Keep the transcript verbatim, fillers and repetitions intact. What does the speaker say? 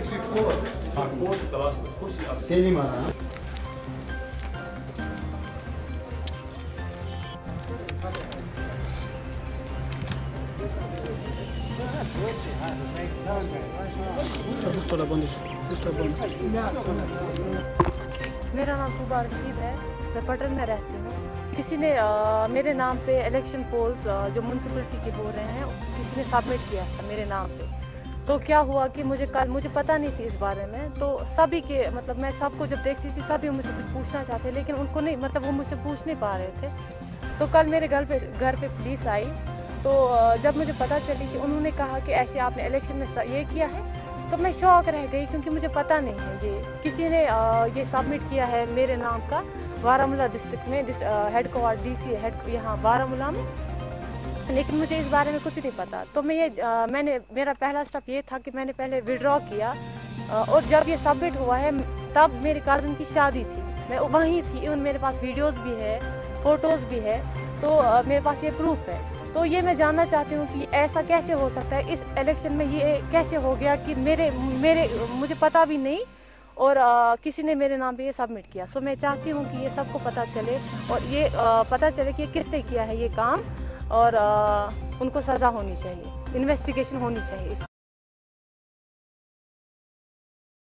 तेली मारा मेरा नाम तोइबा रशीद है, मैं पटन में रहती हूँ। किसी ने आ, मेरे नाम पे इलेक्शन पोल्स जो म्यूनसिपलिटी के हो रहे हैं, किसी ने सबमिट किया था मेरे नाम पे। तो क्या हुआ कि मुझे कल मुझे पता नहीं थी इस बारे में, तो सभी के मतलब मैं सबको जब देखती थी सभी मुझसे कुछ पूछना चाहते, लेकिन उनको नहीं, मतलब वो मुझसे पूछ नहीं पा रहे थे। तो कल मेरे घर पे घर पे पुलिस आई, तो जब मुझे पता चली कि उन्होंने कहा कि ऐसे आपने इलेक्शन में ये किया है, तो मैं शॉक रह गई, क्योंकि मुझे पता नहीं है ये किसी ने आ, ये सबमिट किया है मेरे नाम का बारामूला डिस्ट्रिक्ट में, headquarter D C head यहाँ बारामूला में, लेकिन मुझे इस बारे में कुछ नहीं पता। तो मैं ये आ, मैंने मेरा पहला स्टेप ये था कि मैंने पहले विड्रॉ किया, आ, और जब ये सबमिट हुआ है तब मेरी कज़न की शादी थी, मैं वहीं थी, इवन मेरे पास वीडियोस भी है, फोटोज़ भी है, तो आ, मेरे पास ये प्रूफ है। तो ये मैं जानना चाहती हूँ कि ऐसा कैसे हो सकता है, इस इलेक्शन में ये कैसे हो गया कि मेरे मेरे मुझे पता भी नहीं और आ, किसी ने मेरे नाम पे ये सबमिट किया। सो मैं चाहती हूँ कि ये सबको पता चले और ये आ, पता चले कि किसने किया है ये काम, और आ, उनको सज़ा होनी चाहिए, इन्वेस्टिगेशन होनी चाहिए।